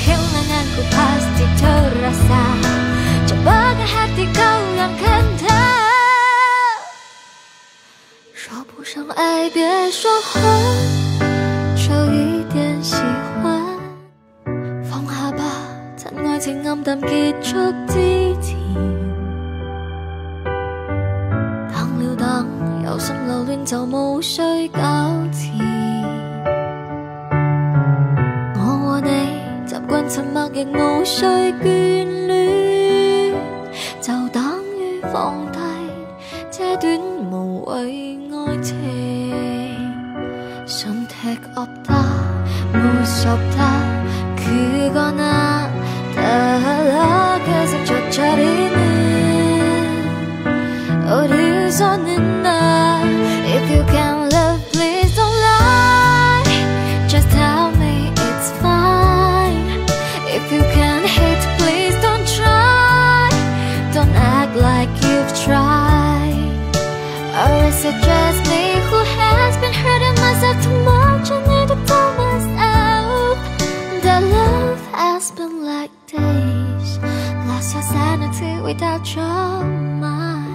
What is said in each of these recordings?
kehilangan ku pasti terasa. Coba ke hati kau yang kentang， 说不上爱别说谎，就一點喜歡。放下吧，趁愛情暗淡結束之前。等了等，有心留戀就無需糾纏。我和你習慣沉默，亦無需眷戀，就等於放低這段無謂愛情。선택없다 무섭다 그거나 달라 계속 젖차리는 어디서는 날 If you can't love please don't lie Just tell me it's fine If you can't hate please don't try Don't act like you've tried Or is it just me who has been hurting myself too much? I need to tell myself that love has been like this. Lost your sanity without your mind.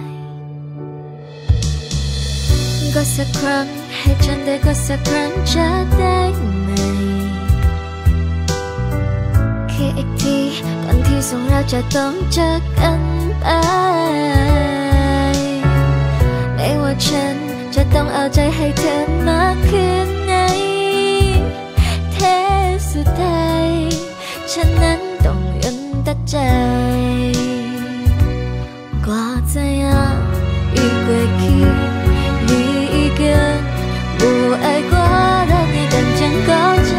ก็สักครั้งให้ฉันได้ก็สักครั้งจะได้ไหมแค่อีกทีก่อนที่สองเราจะต้องจากกันไปไม่ว่าฉันจะต้องเอาใจให้เธอมากขึ้นไหนเทสุดท้ายฉันนั้นต้องยันตัดใจกว่าจะยังอีกเวที离一个不爱过的你更加高价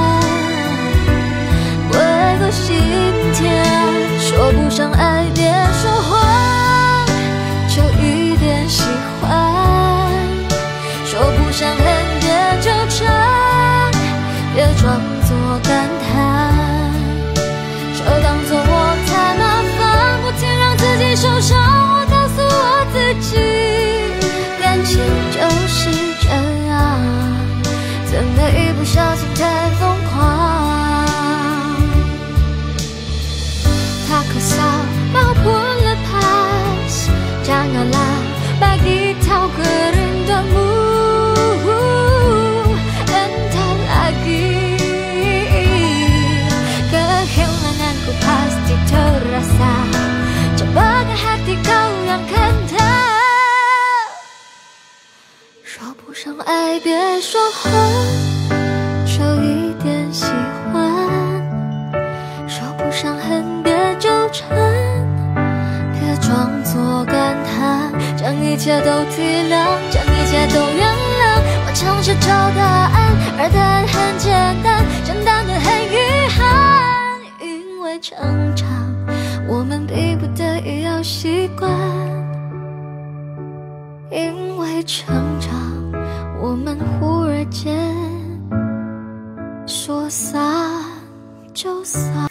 为个心跳说不上爱别说谎就一点喜欢说不上恨别纠缠别装作感叹就当作我太麻烦不停让自己受伤我告诉我自己感情就是这样怎么一不小心太疯狂Takasal maupun lepas janganlah bagi tahu kerendamu entah lagi kehilanganku pasti terasa coba ke hati kau yang kentang说不上爱别说谎就一点喜欢说不上恨别纠缠别装作感叹将一切都体谅将一切都原谅我尝试找答案而答案很简单简单的很遗憾因为成长我们逼不得已要习惯因为成长我们忽然间说散就散